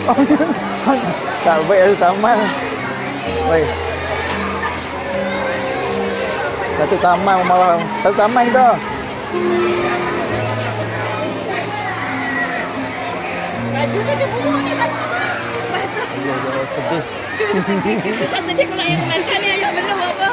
Tak baik satu taman. Baik. Satu taman malam. Satu taman kita. Baju tu dia buruk ni. Sedih. Tak sedih kalau yang makan ni ayam belum apa.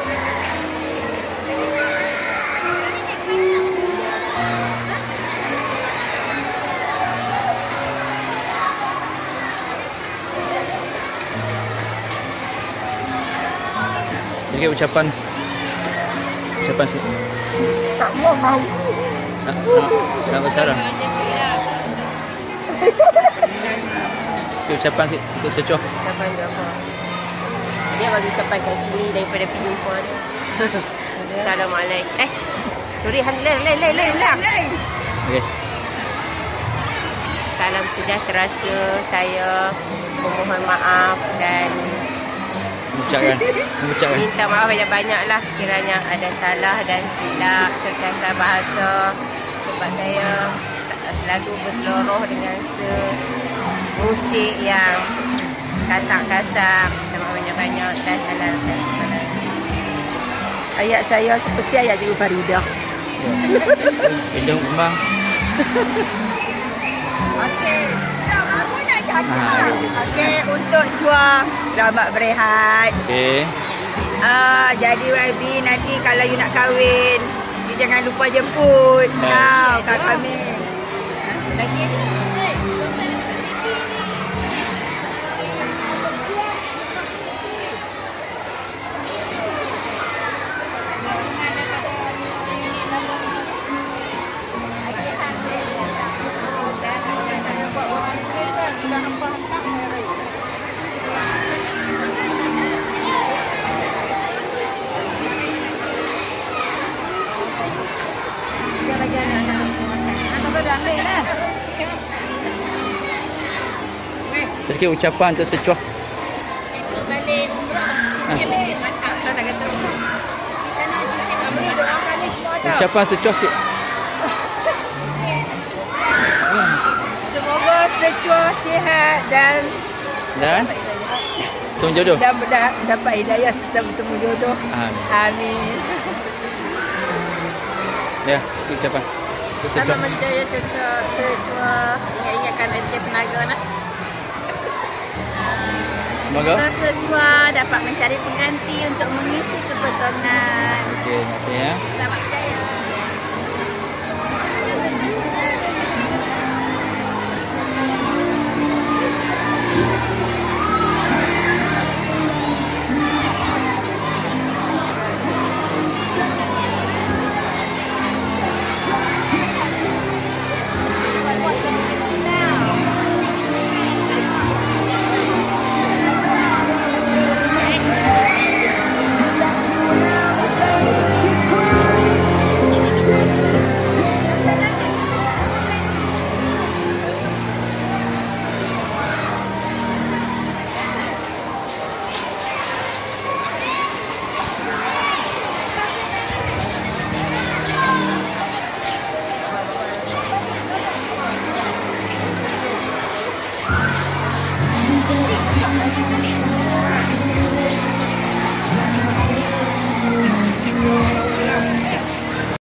Sedikit ucapan sih. Tak mau malu. Selamat Sarah. Sedikit ucapan sih untuk Secuah. Ucapan dia apa? Dia bagi ucapan kat sini daripada perempuan. Assalamualaikum. Sorry, lain. Okey. Salam sejahtera, saya memohon maaf dan Mengucapkan. minta maaf banyak-banyaklah sekiranya ada salah dan silap terkasar bahasa, sebab saya selalu berseloroh dengan musik yang kasar-kasar. Minta maaf banyak-banyak dan halalkan sebenarnya. Ayat saya seperti ayat Cikgu Faridah. Hidung kembang. Okey. Apa nak cakap? Okey, untuk Chua, selamat berehat. Okey. Jadi YB nanti kalau you nak kahwin, you jangan lupa jemput. Kat kami. Sedikit ucapan untuk Secuah. Esok balik umrah. Sikit mantap lah nak kata. Di sana sikit kami doakan ni semua dah. Ucapan Secuah sikit. Semoga Secuah sihat dan Tunggu jodoh. dapat hidayah serta bertemu jodoh. Amin. Ya, sikit ucapan. Selamat menjaya Secuah. Ingat-ingatkan SK Penaga nak. Semoga Secuah dapat mencari pengganti untuk mengisi kekosongan. Okey, terima kasih ya. Selamat menjaya.